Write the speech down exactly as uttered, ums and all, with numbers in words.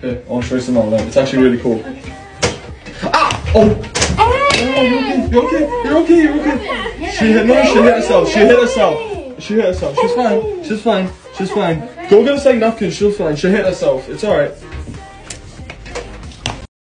Here, I want to show you something I learned. It's actually really cool. Ah! Oh! Oh, you're okay, you're okay, you're okay, you're okay. She hit, no, she hit herself, she hit herself. She hit herself, she's fine, she's fine, she's fine. Go get a second napkin, she'll fine, she hit herself, it's alright.